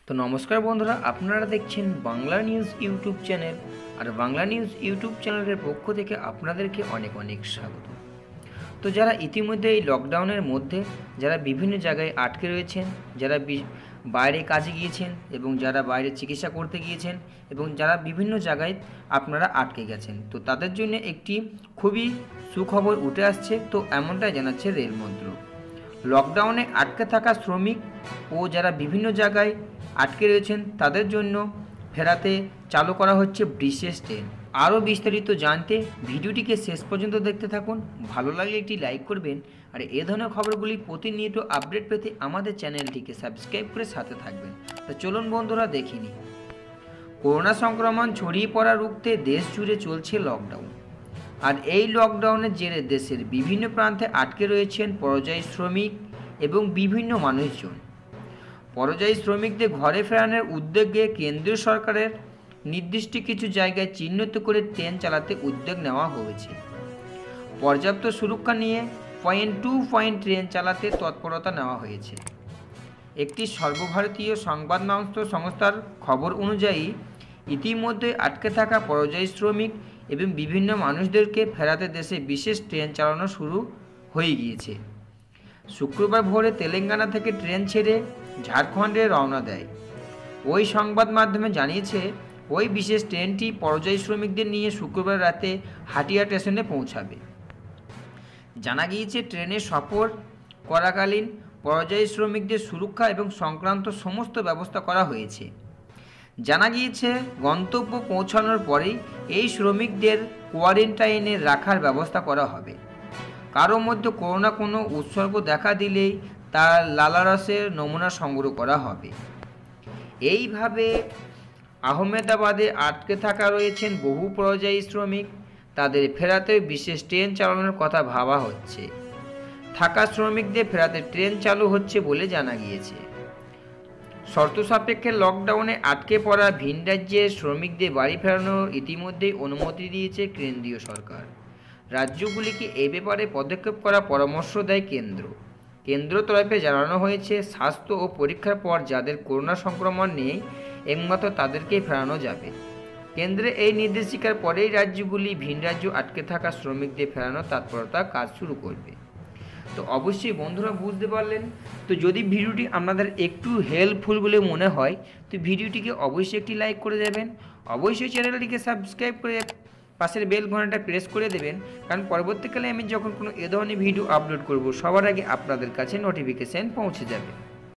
তো নমস্কার বন্ধুরা, আপনারা দেখছেন বাংলা নিউজ ইউটিউব চ্যানেল। আর বাংলা নিউজ ইউটিউব চ্যানেলের পক্ষ থেকে আপনাদেরকে অনেক অনেক স্বাগত। তো যারা ইতিমধ্যে এই লকডাউনের মধ্যে যারা বিভিন্ন জায়গায় আটকে রয়েছেন, যারা বাইরে কাজে গিয়েছেন এবং যারা বাইরে চিকিৎসা করতে গিয়েছেন এবং যারা বিভিন্ন জায়গায় আপনারা আটকে গেছেন, তো তাদের জন্য একটি খুবই সুখবর উঠে আসছে। তো এমনটাই জানাচ্ছে রেল মন্ত্রক। লকডাউনে আটকে থাকা শ্রমিক ও যারা বিভিন্ন জায়গায় আটকে রয়েছেন তাদের জন্য ফেরাতে চালু করা হচ্ছে বিশেষ ট্রেন। আরও বিস্তারিত জানতে ভিডিওটিকে শেষ পর্যন্ত দেখতে থাকুন। ভালো লাগলে একটি লাইক করবেন। আর এ ধরনের খবরগুলি প্রতিনিয়ত আপডেট পেতে আমাদের চ্যানেলটিকে সাবস্ক্রাইব করে সাথে থাকবেন। তো চলুন বন্ধুরা দেখিনি। করোনা সংক্রমণ ছড়িয়ে পড়া রুখতে দেশ জুড়ে চলছে লকডাউন। আর এই লকডাউনের জেরে দেশের বিভিন্ন প্রান্তে আটকে রয়েছেন পরিযায়ী শ্রমিক এবং বিভিন্ন মানুষজন। পরিযায়ী শ্রমিকদের ঘরে ফেরানোর উদ্যোগে কেন্দ্রীয় সরকারের নির্দিষ্ট কিছু জায়গায় চিহ্নিত করে ট্রেন চালাতে উদ্যোগ নেওয়া হয়েছে। পর্যাপ্ত সুরক্ষা নিয়ে পয়েন্ট টু পয়েন্ট ট্রেন চালাতে তৎপরতা নেওয়া হয়েছে। একটি সর্বভারতীয় সংবাদ মাধ্যম সংস্থার খবর অনুযায়ী ইতিমধ্যে আটকে থাকা পরিযায়ী শ্রমিক এবং বিভিন্ন মানুষদেরকে ফেরাতে দেশে বিশেষ ট্রেন চালানো শুরু হয়ে গিয়েছে। শুক্রবার ভোরে তেলেঙ্গানা থেকে ট্রেন ছেড়ে ঝাড়খণ্ডে রওনা দেয়। ওই সংবাদ মাধ্যমে জানিয়েছে ওই বিশেষ ট্রেনটি পরিযায়ী শ্রমিকদের নিয়ে শুক্রবার রাতে হাটিয়া স্টেশনে পৌঁছাবে। জানা গিয়েছে ট্রেনে সফর করাকালীন পরিযায়ী শ্রমিকদের সুরক্ষা এবং সংক্রান্ত সমস্ত ব্যবস্থা করা হয়েছে। জানা গিয়েছে গন্তব্য পৌঁছানোর পরেই এই শ্রমিকদের কোয়ারেন্টাইনে রাখার ব্যবস্থা করা হবে। কারো মধ্যে করোনা কোনো উপসর্গ দেখা দিলেই তার লালারসের নমুনা সংগ্রহ করা হবে। এইভাবে আহমেদাবাদে আটকে থাকা রয়েছেন বহু পরিযায়ী শ্রমিক। তাদের ফেরাতে বিশেষ ট্রেন চালানোর কথা ভাবা হচ্ছে। থাকা শ্রমিকদের ফেরাতে ট্রেন চালু হচ্ছে বলে জানা গিয়েছে। শর্ত সাপেক্ষে লকডাউনে আটকে পড়া ভিন রাজ্যের শ্রমিকদের বাড়ি ফেরানোর ইতিমধ্যেই অনুমতি দিয়েছে কেন্দ্রীয় সরকার। রাজ্যগুলিকে এ ব্যাপারে পদক্ষেপ করার পরামর্শ দেয় কেন্দ্র তরফে জানানো হয়েছে স্বাস্থ্য ও পরীক্ষার পর যাদের করোনা সংক্রমণ নেই একমাত্র তাদেরকেই ফেরানো যাবে। কেন্দ্রের এই নির্দেশিকার পরেই রাজ্যগুলি ভিন রাজ্য আটকে থাকা শ্রমিকদের ফেরানোর তৎপরতা কাজ শুরু করবে। তো অবশ্যই বন্ধুরা বুঝতে পারলেন। তো যদি ভিডিওটি আপনাদের একটু হেল্পফুল বলে মনে হয় তো ভিডিওটিকে অবশ্যই একটি লাইক করে দেবেন। অবশ্যই চ্যানেলটিকে সাবস্ক্রাইব করে পাশের বেল ঘন্টাটা প্রেস করে দেবেন, কারণ পরবর্তীকালে আমি যখন কোনো এ ধরনের ভিডিও আপলোড করব সবার আগে আপনাদের কাছে নোটিফিকেশান পৌঁছে যাবে।